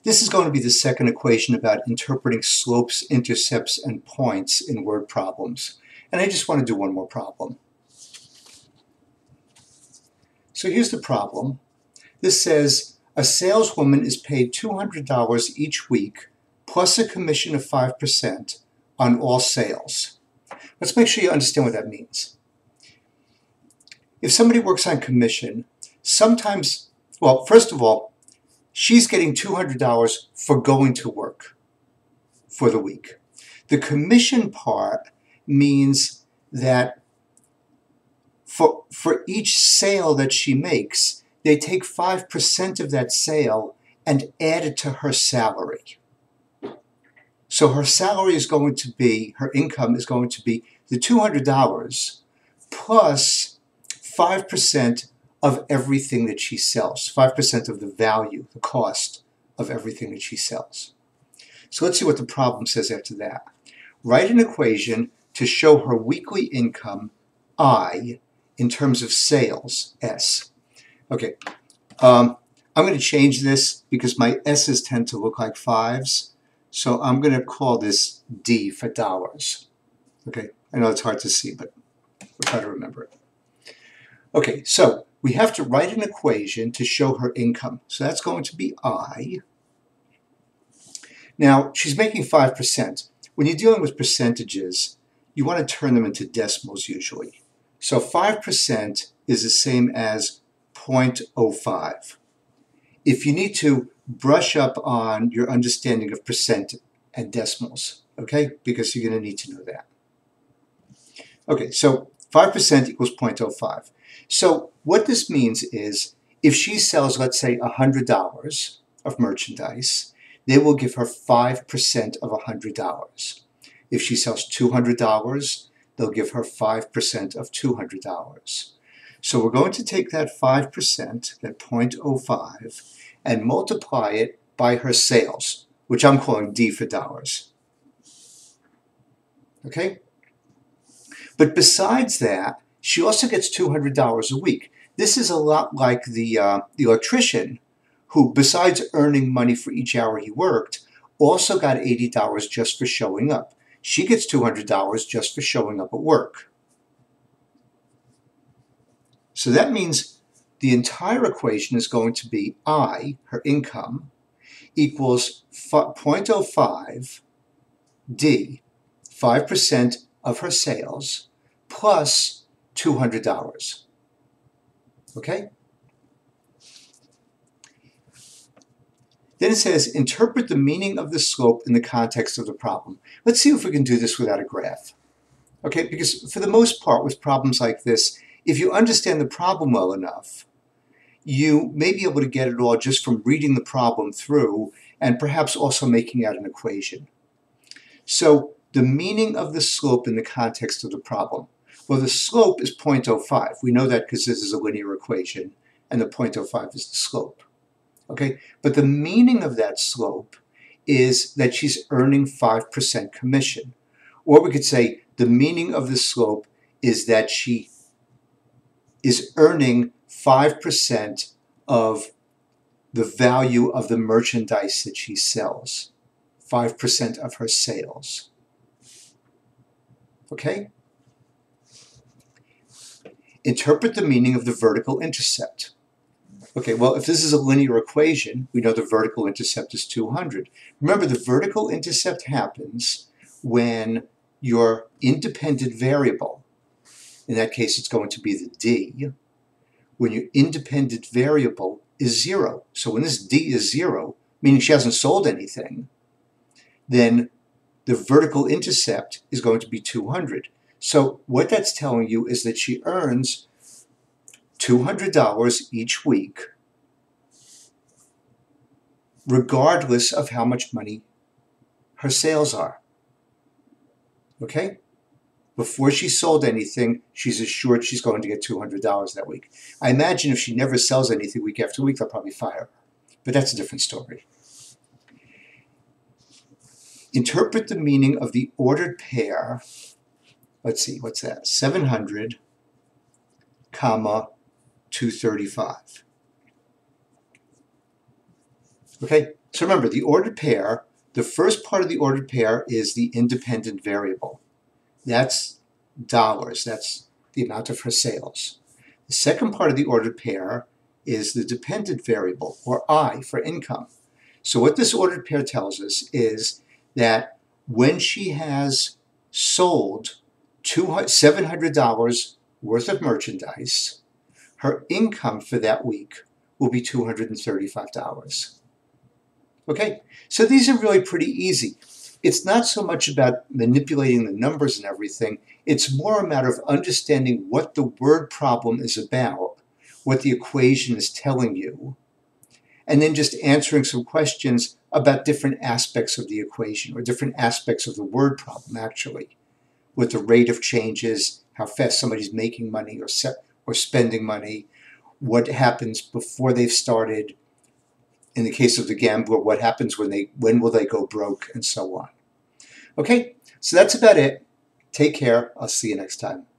This is going to be the second equation about interpreting slopes, intercepts, and points in word problems. And I just want to do one more problem. So here's the problem. This says a saleswoman is paid $200 each week plus a commission of 5% on all sales. Let's make sure you understand what that means. If somebody works on commission, sometimes, well, first of all, she's getting $200 for going to work for the week. The commission part means that for each sale that she makes, they take 5% of that sale and add it to her salary. So her salary is going to be, her income is going to be the $200 plus 5% of everything that she sells, 5% of the value, the cost of everything that she sells. So let's see what the problem says after that. Write an equation to show her weekly income, I, in terms of sales, S. Okay, I'm going to change this because my S's tend to look like 5s. So I'm going to call this D for dollars. Okay, I know it's hard to see, but we'll try to remember it. Okay, so we have to write an equation to show her income. So that's going to be I. Now, she's making 5%. When you're dealing with percentages, you want to turn them into decimals usually. So 5% is the same as 0.05. If you need to brush up on your understanding of percent and decimals, okay, because you're going to need to know that. Okay, so 5% equals 0.05. So what this means is if she sells, let's say, $100 of merchandise, they will give her 5% of $100. If she sells $200, they'll give her 5% of $200. So we're going to take that 5%, that 0.05, and multiply it by her sales, which I'm calling D for dollars. Okay? But besides that, she also gets $200 a week. This is a lot like the electrician who, besides earning money for each hour he worked, also got $80 just for showing up. She gets $200 just for showing up at work. So that means the entire equation is going to be I, her income, equals 0.05 D, 5% of her sales, plus $200. Okay? Then it says, interpret the meaning of the slope in the context of the problem. Let's see if we can do this without a graph. Okay, because for the most part with problems like this, if you understand the problem well enough, you may be able to get it all just from reading the problem through and perhaps also making out an equation. So the meaning of the slope in the context of the problem. Well, the slope is 0.05. We know that because this is a linear equation, and the 0.05 is the slope. Okay, but the meaning of that slope is that she's earning 5% commission. Or we could say the meaning of the slope is that she is earning 5% of the value of the merchandise that she sells, 5% of her sales. Okay? Interpret the meaning of the vertical intercept. Okay, well, if this is a linear equation, we know the vertical intercept is 200. Remember, the vertical intercept happens when your independent variable, in that case it's going to be the D, when your independent variable is 0. So when this D is 0, meaning she hasn't sold anything, then the vertical intercept is going to be 200. So what that's telling you is that she earns $200 each week, regardless of how much money her sales are. Okay? Before she sold anything, she's assured she's going to get $200 that week. I imagine if she never sells anything week after week, they'll probably fire her. But that's a different story. Interpret the meaning of the ordered pair. Let's see, what's that? 700, comma, 235. Okay, So remember, the ordered pair, the first part of the ordered pair is the independent variable. That's dollars. That's the amount of her sales. The second part of the ordered pair is the dependent variable, or I, for income. So what this ordered pair tells us is that when she has sold $700 worth of merchandise, her income for that week will be $235. Okay, so these are really pretty easy. It's not so much about manipulating the numbers and everything. It's more a matter of understanding what the word problem is about, what the equation is telling you, and then just answering some questions about different aspects of the equation, or different aspects of the word problem, actually, what the rate of change is, how fast somebody's making money or spending money, what happens before they've started. In the case of the gambler, what happens when will they go broke, and so on. Okay, so that's about it. Take care. I'll see you next time.